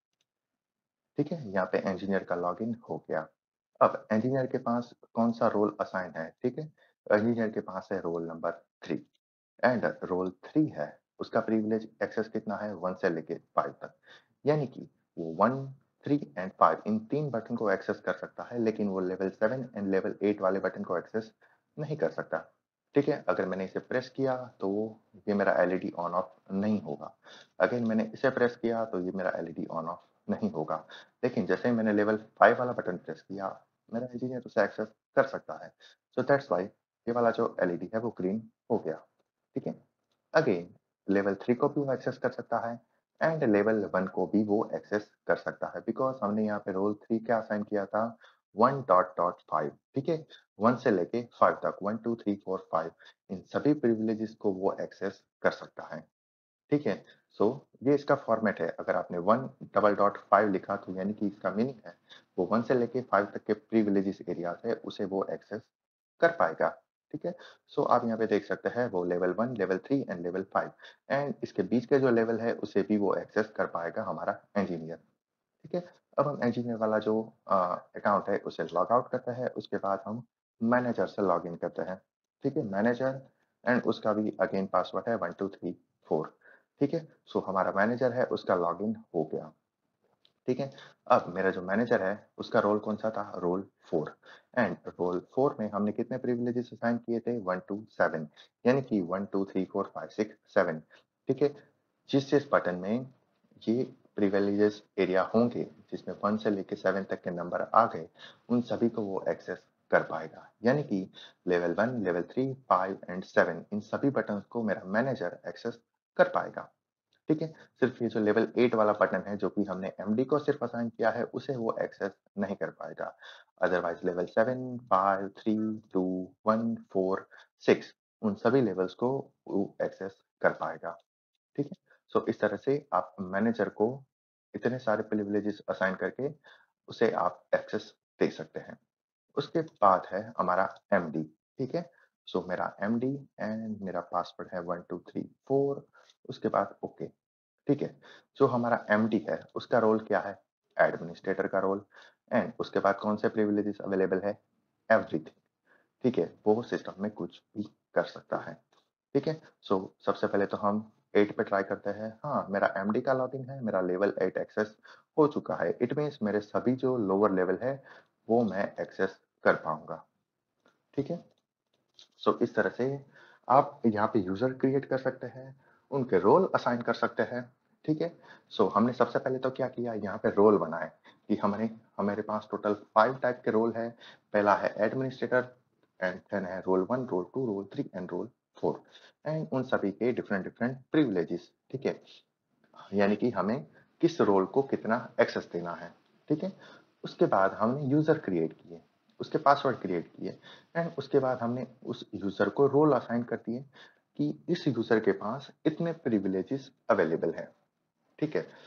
ठीक है, यहाँ पे इंजीनियर का लॉगिन हो गया। अब इंजीनियर के पास कौन सा रोल असाइन है? ठीक है, इंजीनियर के पास है रोल नंबर 3 एंड रोल 3 है, उसका प्रिविलेज एक्सेस कितना है 1 से लेके 5 तक, यानी कि वो 1, 3 एंड 5 इन 3 बटन को एक्सेस कर सकता है, लेकिन वो लेवल 7 एंड लेवल 8 वाले बटन को एक्सेस नहीं कर सकता। ठीक है, अगर मैंने इसे प्रेस किया तो ये मेरा एलईडी ऑन ऑफ नहीं होगा, अगर मैंने इसे प्रेस किया तो ये मेरा एलईडी ऑन ऑफ नहीं होगा, लेकिन जैसे ही मैंने लेवल 5 वाला बटन प्रेस किया मेरा इंजीनियर उसे एक्सेस कर सकता है। सो दैट्स वाई ये वाला जो एलईडी है वो ग्रीन हो गया। ठीक है, अगेन लेवल 3 को भी वो एक्सेस कर सकता है एंड लेवल 1 को भी वो एक्सेस कर सकता है, बिकॉज हमने यहाँ पे रोल 3 क्या असाइन किया था 1.5। ठीक है, 1 से लेके 5 तक, 1 2 3 4 5 इन सभी प्रिविलेजेस को वो एक्सेस कर सकता है। ठीक है, सो ये इसका फॉर्मेट है। अगर आपने 1.5 लिखा तो यानी कि इसका मीनिंग है वो 1 से लेके 5 तक के प्रिविलेजेस एरियाज है उसे वो एक्सेस कर पाएगा। ठीक है, सो आप यहाँ पे देख सकते हैं वो level 1, level 3 and level 5 and इसके बीच के जो लेवल है उसे भी वो एक्सेस कर पाएगा हमारा इंजीनियर। ठीक है, अब हम इंजीनियर वाला जो अकाउंट है उसे लॉग आउट करते हैं, उसके बाद हम मैनेजर से लॉग इन करते हैं। ठीक है, मैनेजर एंड उसका भी अगेन पासवर्ड है 1234। ठीक है, सो हमारा मैनेजर है उसका लॉग इन हो गया। ठीक है, अब मेरा जो मैनेजर है उसका रोल कौन सा था, रोल 4 एंड रोल 4 में हमने कितने प्रिविलेजेस असाइन किए थे 1 2 7, यानी कि 1 2 3 4 5 6 7। ठीक है, जिस जिस बटन में ये प्रिविलेजेस एरिया होंगे जिसमें 1 से लेके 7 तक के नंबर आ गए उन सभी को वो एक्सेस कर पाएगा, यानी कि लेवल 1, लेवल 3, 5 एंड 7 इन सभी बटन को मेरा मैनेजर एक्सेस कर पाएगा। ठीक है, सिर्फ ये जो लेवल 8 वाला बटन है जो कि हमने एमडी को सिर्फ असाइन किया है उसे वो एक्सेस नहीं कर पाएगा, अदरवाइज लेवल 7, 5, 3, 2, 1, 4, 6 उन सभी लेवल्स को वो एक्सेस कर पाएगा। ठीक है, सो इस तरह से आप मैनेजर को इतने सारे प्रिविलेजेस असाइन करके उसे आप एक्सेस दे सकते हैं। उसके बाद है हमारा एमडी। ठीक है, सो मेरा एमडी एंड मेरा पासवर्ड है 1234, उसके बाद ओके। ठीक है, जो हमारा एमडी है उसका रोल क्या है, एडमिनिस्ट्रेटर का रोल एंड उसके बाद कौन से प्रिविलेजेस अवेलेबल है, एवरीथिंग। ठीक है, वो सिस्टम में कुछ भी कर सकता है। ठीक है, सो सबसे पहले तो हम 8 पे ट्राई करते हैं। हाँ, मेरा एमडी का लॉगिन है, मेरा लेवल 8 एक्सेस हो चुका है, इट मीन्स मेरे सभी जो लोअर लेवल है वो मैं एक्सेस कर पाऊंगा। ठीक है, सो इस तरह से आप यहाँ पे यूजर क्रिएट कर सकते हैं, उनके रोल असाइन कर सकते हैं। ठीक है, सो हमने सबसे पहले तो क्या किया, यहाँ पे रोल बनाए कि हमारे हमारे पास टोटल 5 टाइप के रोल है। पहला है एडमिनिस्ट्रेटर एंड देन है role 1, role 2, role 3 and role 4 and उन सभी के डिफरेंट डिफरेंट प्रिविलेजेस। ठीक है, यानी कि हमें किस रोल को कितना एक्सेस देना है। ठीक है, उसके बाद हमने यूजर क्रिएट किए, उसके पासवर्ड क्रिएट किए एंड उसके बाद हमने उस यूजर को रोल असाइन कर दिए कि इस यूजर के पास इतने प्रिविलेजेस अवेलेबल है। ठीक है,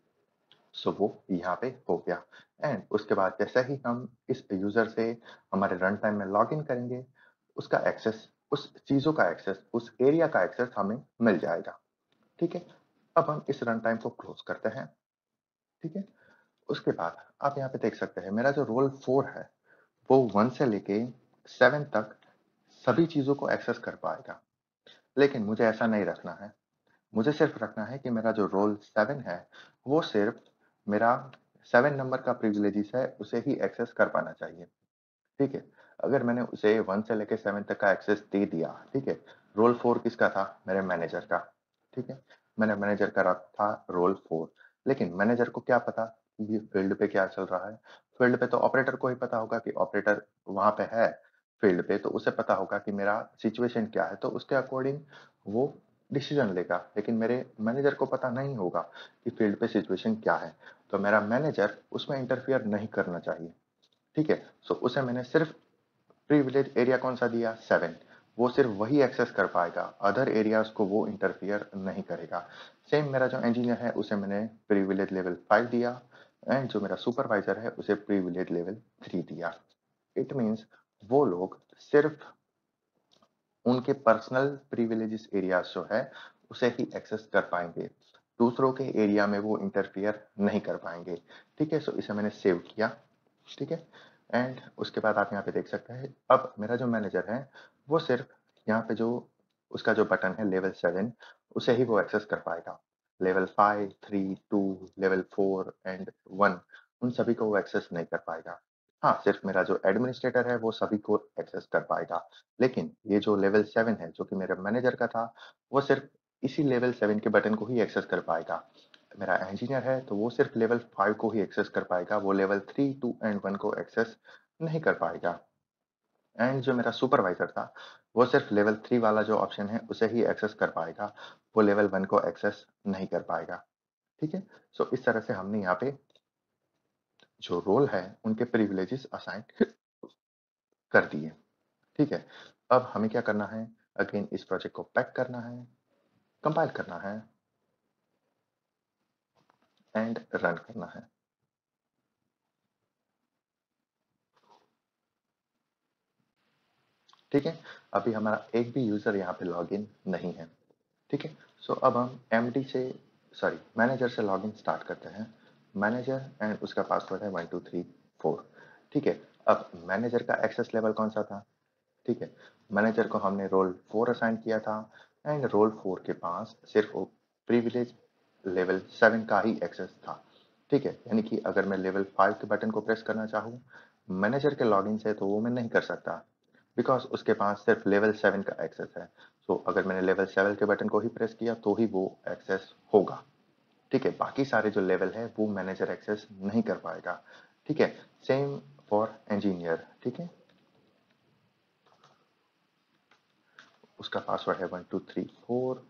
सो वो यहाँ पे हो गया एंड उसके बाद जैसे ही हम इस यूजर से हमारे रन टाइम में लॉग इन करेंगे उसका एक्सेस, उस चीजों का एक्सेस, उस एरिया का एक्सेस हमें मिल जाएगा। ठीक है, अब हम इस रन टाइम को क्लोज करते हैं। ठीक है, उसके बाद आप यहाँ पे देख सकते हैं मेरा जो रोल 4 है वो 1 से लेके 7 तक सभी चीजों को एक्सेस कर पाएगा। लेकिन मुझे ऐसा नहीं रखना है। मुझे सिर्फ रखना है कि मेरा जो रोल 7 है वो सिर्फ मेरा 7 नंबर का प्रिविलेजेस है उसे ही एक्सेस कर पाना चाहिए। ठीक है। अगर मैंने उसे 1 से लेके 7 तक का एक्सेस दे दिया, ठीक है। रोल 4 किसका था? मेरे मैनेजर का। ठीक है। मैंने मैनेजर का रखा था रोल 4। लेकिन मैनेजर को क्या पता कि फील्ड पे क्या चल रहा है? फील्ड पे तो ऑपरेटर को ही पता होगा कि ऑपरेटर वहां पे है फील्ड पे, तो उसे पता होगा कि मेरा सिचुएशन क्या है, तो उसके अकॉर्डिंग वो डिसीजन लेगा। लेकिन मेरे मैनेजर को पता नहीं होगा कि फील्ड पे सिचुएशन क्या है, तो मेरा मैनेजर उसमें इंटरफियर नहीं करना चाहिए। ठीक है। सो उसे मैंने सिर्फ प्रिविलेज एरिया कौन सा दिया? 7। वो सिर्फ वही एक्सेस कर पाएगा, अदर एरियाज को वो इंटरफियर नहीं करेगा। सेम मेरा जो इंजीनियर है उसे मैंने प्रिविलेज लेवल 5 दिया, एंड जो मेरा सुपरवाइजर है उसे प्रिविलेज लेवल 3 दिया। इट मीन्स वो लोग सिर्फ उनके पर्सनल प्रिविलेजेस एरियाज जो है उसे ही एक्सेस कर पाएंगे, दूसरों के एरिया में वो इंटरफियर नहीं कर पाएंगे। ठीक है। सो इसे मैंने सेव किया। ठीक है। एंड उसके बाद आप यहाँ पे देख सकते हैं अब मेरा जो मैनेजर है वो सिर्फ यहाँ पे जो उसका जो बटन है लेवल 7 उसे ही वो एक्सेस कर पाएगा। लेवल 5, 3, 2, लेवल 4 एंड 1 उन सभी को वो एक्सेस नहीं कर पाएगा। हाँ, सिर्फ मेरा जो एडमिनिस्ट्रेटर है वो सभी को एक्सेस कर पाएगा। लेकिन ये जो लेवल 7 है जो कि मेरे मैनेजर का था, वो सिर्फ इसी लेवल 7 के बटन को ही एक्सेस कर पाएगा। मेरा इंजीनियर है तो वो सिर्फ लेवल 5 को ही एक्सेस कर पाएगा, वो लेवल 3, 2 एंड 1 को एक्सेस नहीं कर पाएगा। एंड जो मेरा सुपरवाइजर था वो सिर्फ लेवल 3 वाला जो ऑप्शन है उसे ही एक्सेस कर पाएगा, वो लेवल 1 को एक्सेस नहीं कर पाएगा। ठीक है। सो इस तरह से हमने यहाँ पे जो रोल है उनके प्रिविलेजेस असाइन कर दिए। ठीक है। अब हमें क्या करना है? अगेन इस प्रोजेक्ट को पैक करना है, कंपाइल करना है एंड रन करना है। ठीक है। अभी हमारा एक भी यूजर यहाँ पे लॉगिन नहीं है। ठीक है। सो अब हम एमडी से सॉरी मैनेजर से लॉगिन स्टार्ट करते हैं। मैनेजर एंड उसका पासवर्ड है 1234। ठीक है। अब मैनेजर का एक्सेस लेवल कौन सा था? ठीक है। मैनेजर को हमने रोल 4 असाइन किया था, एंड रोल 4 के पास सिर्फ वो प्रिविलेज लेवल 7 का ही एक्सेस था। ठीक है। यानी कि अगर मैं लेवल 5 के बटन को प्रेस करना चाहूँ मैनेजर के लॉगिन से तो वो मैं नहीं कर सकता, बिकॉज उसके पास सिर्फ लेवल 7 का एक्सेस है। सो अगर मैंने लेवल 7 के बटन को ही प्रेस किया तो ही वो एक्सेस होगा। ठीक है। बाकी सारे जो लेवल है वो मैनेजर एक्सेस नहीं कर पाएगा। ठीक है। Same for engineer. ठीक है। उसका पासवर्ड है 1234।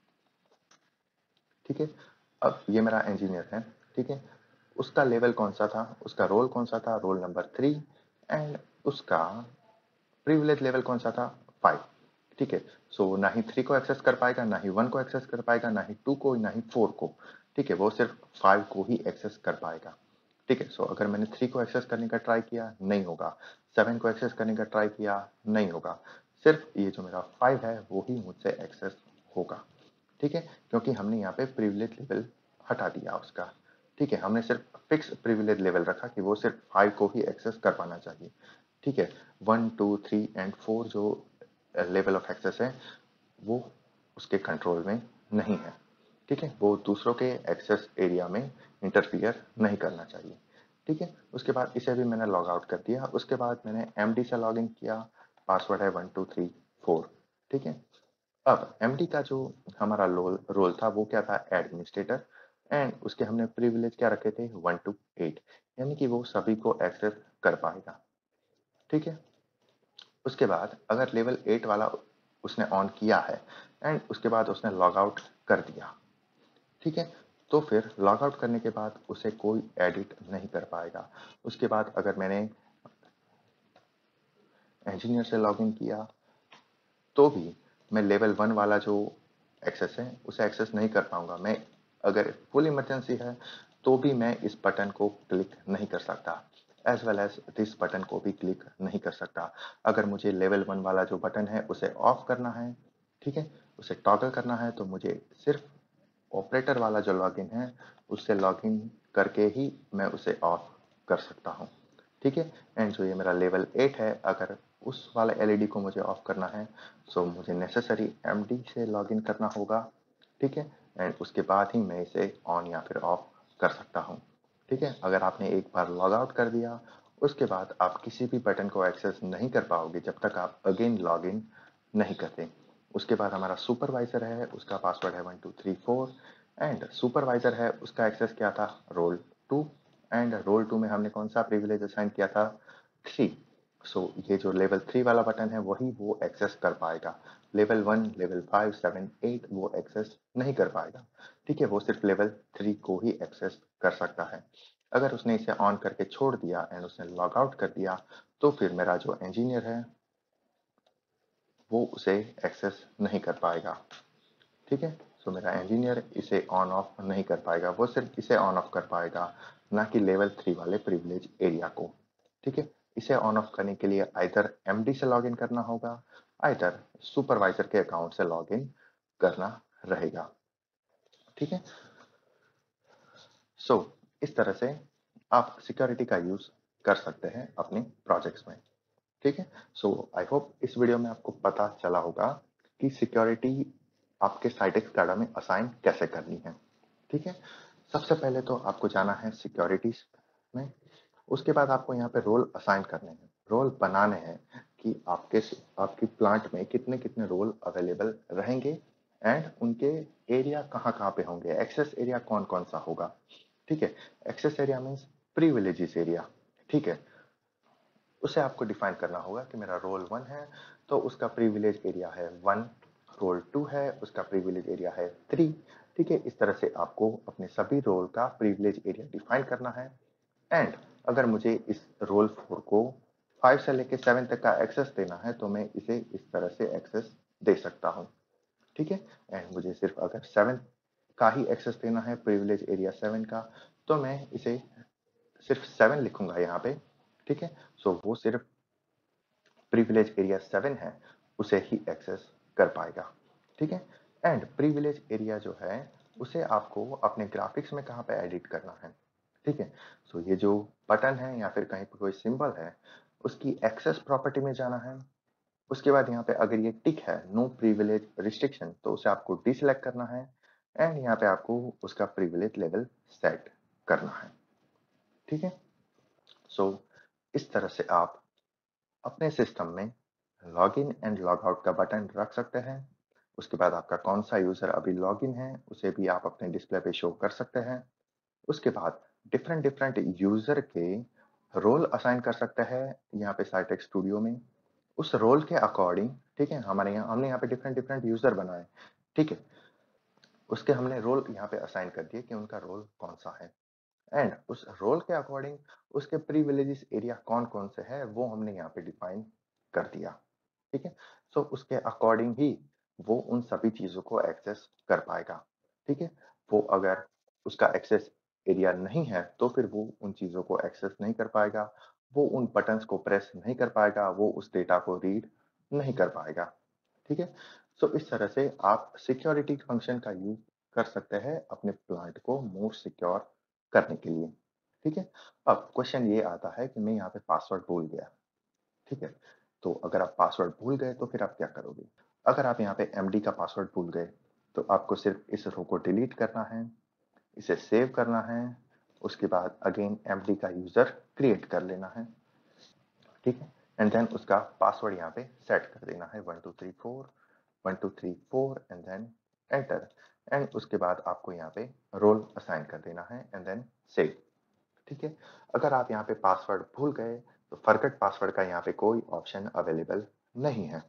ठीक है। अब ये मेरा इंजीनियर है। ठीक है। उसका लेवल कौन सा था? उसका रोल कौन सा था? Role number 3। एंड उसका प्रिविलेज लेवल कौन सा था? 5। ठीक है। सो ना ही 3 को एक्सेस कर पाएगा, ना ही 1 को एक्सेस कर पाएगा, ना ही 2 को, ना ही 4 को। ठीक है। वो सिर्फ 5 को ही एक्सेस कर पाएगा। ठीक है। सो अगर मैंने 3 को एक्सेस करने का ट्राई किया नहीं होगा, 7 को एक्सेस करने का ट्राई किया नहीं होगा, सिर्फ ये जो मेरा 5 है वो ही मुझसे एक्सेस होगा। ठीक है। क्योंकि हमने यहाँ पे प्रिविलेज लेवल हटा दिया उसका। ठीक है। हमने सिर्फ फिक्स प्रिविलेज लेवल रखा कि वो सिर्फ 5 को ही एक्सेस कर पाना चाहिए। ठीक है। 1, 2, 3 एंड 4 जो लेवल ऑफ एक्सेस है वो उसके कंट्रोल में नहीं है। ठीक है। वो दूसरों के एक्सेस एरिया में इंटरफियर नहीं करना चाहिए। ठीक है। उसके बाद इसे भी मैंने लॉग आउट कर दिया। उसके बाद मैंने एमडी से लॉग इन किया, पासवर्ड है 1234। ठीक है। अब एमडी का जो हमारा रोल था वो क्या था? एडमिनिस्ट्रेटर। एंड उसके हमने प्रिविलेज क्या रखे थे? 1 to 8, यानी कि वो सभी को एक्सेस कर पाएगा। ठीक है। उसके बाद अगर लेवल 8 वाला उसने ऑन किया है एंड उसके बाद उसने लॉग आउट कर दिया, ठीक है, तो फिर लॉग आउट करने के बाद उसे कोई एडिट नहीं कर पाएगा। उसके बाद अगर मैंने इंजीनियर से लॉग इन किया तो भी मैं लेवल 1 वाला जो एक्सेस है उसे एक्सेस नहीं कर पाऊंगा। मैं अगर फुल इमरजेंसी है तो भी मैं इस बटन को क्लिक नहीं कर सकता, as well as this button को भी क्लिक नहीं कर सकता। अगर मुझे लेवल 1 वाला जो बटन है उसे ऑफ करना है, ठीक है, उसे टॉगल करना है, तो मुझे सिर्फ ऑपरेटर वाला जो लॉगिन है उससे लॉगिन करके ही मैं उसे ऑफ कर सकता हूँ। ठीक है, एंड जो ये मेरा लेवल 8 है, अगर उस वाले एलईडी को मुझे ऑफ करना है सो मुझे नेसेसरी एमडी से लॉगिन करना होगा। ठीक है, एंड उसके बाद ही मैं इसे ऑन या फिर ऑफ कर सकता हूँ। ठीक है, अगर आपने एक बार लॉग आउट कर दिया उसके बाद आप किसी भी बटन को एक्सेस नहीं कर पाओगे जब तक आप अगेन लॉगिन नहीं करते। उसके बाद हमारा सुपरवाइजर है, उसका पासवर्ड है 1234 एंड सुपरवाइजर है, उसका एक्सेस क्या था, रोल 2 एंड रोल 2 में हमने कौन सा प्रिविलेज असाइन किया था, 3। सो ये जो लेवल 3 वाला बटन है वही वो एक्सेस कर पाएगा। लेवल 1, लेवल 5, 7, 8 वो एक्सेस नहीं कर पाएगा। ठीक है, वो सिर्फ लेवल 3 को ही एक्सेस कर सकता है। अगर उसने इसे ऑन करके छोड़ दिया एंड उसने लॉग आउट कर दिया तो फिर मेरा जो इंजीनियर है वो उसे एक्सेस नहीं कर पाएगा। ठीक है, सो मेरा इंजीनियर इसे ऑन ऑफ नहीं कर पाएगा, वो सिर्फ इसे ऑन ऑफ कर पाएगा, ना कि लेवल 3 वाले प्रिविलेज एरिया को। ठीक है, इसे ऑन ऑफ करने के लिए आइदर एमडी से लॉगिन करना होगा, आइदर सुपरवाइजर के अकाउंट से लॉगिन करना रहेगा। ठीक है, सो इस तरह से आप सिक्योरिटी का यूज कर सकते हैं अपने प्रोजेक्ट्स में। ठीक है, सो आई होप इस वीडियो में आपको पता चला होगा कि सिक्योरिटी आपके साइटेक्स स्काडा में असाइन कैसे करनी है। ठीक है, सबसे पहले तो आपको जाना है सिक्योरिटीज में, उसके बाद आपको यहाँ पे रोल असाइन करने हैं, रोल बनाने हैं कि आपकी प्लांट में कितने कितने रोल अवेलेबल रहेंगे एंड उनके एरिया कहाँ कहाँ पे होंगे, एक्सेस एरिया कौन कौन सा होगा। ठीक है, access area means privileges area. ठीक है, उसे आपको डिफाइन करना होगा कि मेरा रोल 1 है तो उसका प्रिविलेज एरिया है 1, रोल 2 है उसका प्रिविलेज एरिया है 3। ठीक है, इस तरह से आपको अपने सभी रोल का प्रिविलेज एरिया डिफाइन करना है एंड अगर मुझे इस रोल 4 को 5 से लेकर 7 तक का एक्सेस देना है तो मैं इसे इस तरह से एक्सेस दे सकता हूं। ठीक है, एंड मुझे सिर्फ अगर 7 का ही एक्सेस देना है, प्रिविलेज एरिया 7 का, तो मैं इसे सिर्फ 7 लिखूंगा यहाँ पे। ठीक है, सो वो सिर्फ प्रिविलेज एरिया 7 है उसे ही एक्सेस कर पाएगा। ठीक है, एंड प्रिविलेज एरिया जो है उसे आपको अपने ग्राफिक्स में कहाँ पे एडिट करना है। ठीक है, सो ये जो बटन है या फिर कहीं पर कोई सिंबल है उसकी एक्सेस प्रॉपर्टी में जाना है। उसके बाद यहाँ पे अगर ये टिक है नो प्रिविलेज रिस्ट्रिक्शन तो उसे आपको डिसलेक्ट करना है एंड यहाँ पे आपको उसका प्रिविलेज लेवल सेट करना है। ठीक है, सो इस तरह से आप अपने सिस्टम में लॉगिन एंड लॉग आउट का बटन रख सकते हैं। उसके बाद आपका कौन सा यूजर अभी लॉगिन है उसे भी आप अपने डिस्प्ले पे शो कर सकते हैं। उसके बाद डिफरेंट डिफरेंट यूजर के रोल असाइन कर सकते हैं यहाँ पे साइटेक्स स्टूडियो में, उस रोल के अकॉर्डिंग। ठीक है, हमने यहाँ पे डिफरेंट डिफरेंट यूजर बनाए। ठीक है, उसके हमने रोल यहाँ पे असाइन कर दिए कि उनका रोल कौन सा है एंड उस रोल के अकॉर्डिंग उसके प्रिविलेजेस एरिया कौन कौन से है वो हमने यहाँ पे डिफाइन कर दिया। ठीक है, सो उसके अकॉर्डिंग ही वो उन सभी चीजों को एक्सेस कर पाएगा। ठीक है, वो अगर उसका एक्सेस एरिया नहीं है तो फिर वो उन चीजों को एक्सेस नहीं कर पाएगा, वो उन बटन्स को प्रेस नहीं कर पाएगा, वो उस डेटा को रीड नहीं कर पाएगा। ठीक है, सो इस तरह से आप सिक्योरिटी फंक्शन का यूज कर सकते हैं अपने प्लांट को मोर सिक्योर करने के लिए। ठीक है, अब क्वेश्चन ये आता है कि मैं यहाँ पे पासवर्ड भूल गया। ठीक है, तो अगर आप पासवर्ड भूल गए तो फिर आप क्या करोगे। अगर आप यहाँ पे एमडी का पासवर्ड भूल गए तो आपको सिर्फ इस रो को डिलीट करना है, इसे सेव करना है, उसके बाद अगेन एमडी का यूजर क्रिएट कर लेना है। ठीक है, एंड देन उसका पासवर्ड यहाँ पे सेट कर देना है 1234 एंड देन एंटर एंड उसके बाद आपको यहाँ पे रोल असाइन कर देना है एंड देन सेव। ठीक है, अगर आप यहाँ पे पासवर्ड भूल गए तो फॉरगेट पासवर्ड का यहाँ पे कोई ऑप्शन अवेलेबल नहीं है।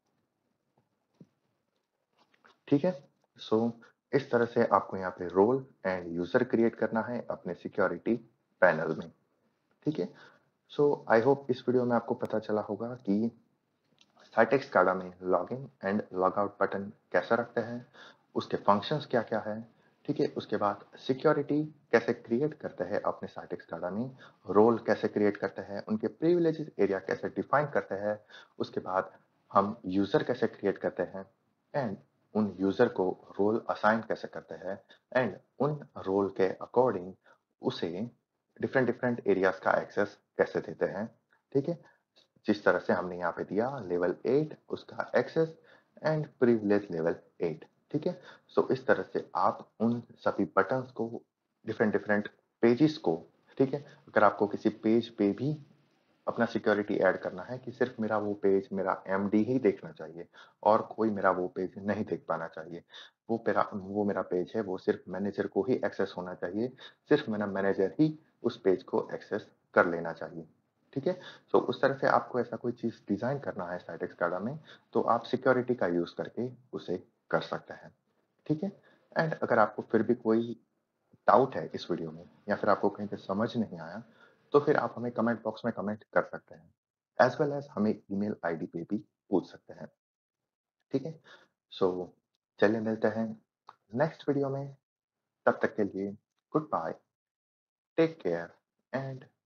ठीक है, सो इस तरह से आपको यहाँ पे रोल एंड यूजर क्रिएट करना है अपने सिक्योरिटी पैनल में। ठीक है, सो आई होप इस वीडियो में आपको पता चला होगा कि साइटेक्स स्काडा में login and log out button कैसे रखते हैं, उसके फंक्शंस क्या क्या है। ठीक है, उसके बाद सिक्योरिटी कैसे क्रिएट करते हैं अपने साइटेक्स स्काडा में, रोल कैसे क्रिएट करते हैं, उनके प्रिविलेजेस एरिया कैसे डिफाइन करते हैं, उसके बाद हम यूजर कैसे क्रिएट करते हैं एंड उन यूजर को रोल असाइन कैसे करते हैं एंड उन रोल के अकॉर्डिंग उसे डिफरेंट डिफरेंट एरियाज का एक्सेस कैसे देते हैं। ठीक है, जिस तरह से हमने यहाँ पे दिया लेवल 8 उसका एक्सेस एंड प्रिविलेज लेवल 8। ठीक है, सो इस तरह से आप उन सभी बटन्स को, डिफरेंट डिफरेंट पेजेस को, ठीक है, अगर आपको किसी पेज पे भी अपना सिक्योरिटी ऐड करना है कि सिर्फ मेरा वो पेज मेरा एमडी ही देखना चाहिए और कोई मेरा वो पेज नहीं देख पाना चाहिए, वो मेरा पेज है, वो सिर्फ मैनेजर को ही एक्सेस होना चाहिए, सिर्फ मेरा मैनेजर ही उस पेज को एक्सेस कर लेना चाहिए। ठीक है, सो उस तरह से आपको ऐसा कोई चीज डिजाइन करना है स्टैटिक स्काडा में, तो आप सिक्योरिटी का यूज करके उसे कर सकते हैं। ठीक है, एंड अगर आपको फिर भी कोई डाउट है इस वीडियो में या फिर आपको कहीं पे समझ नहीं आया, तो फिर आप हमें कमेंट बॉक्स में कमेंट कर सकते हैं, एज वेल एज हमें ईमेल आईडी पे भी पूछ सकते हैं। ठीक है, सो चलिए मिलते हैं नेक्स्ट वीडियो में, तब तक के लिए good bye, take care and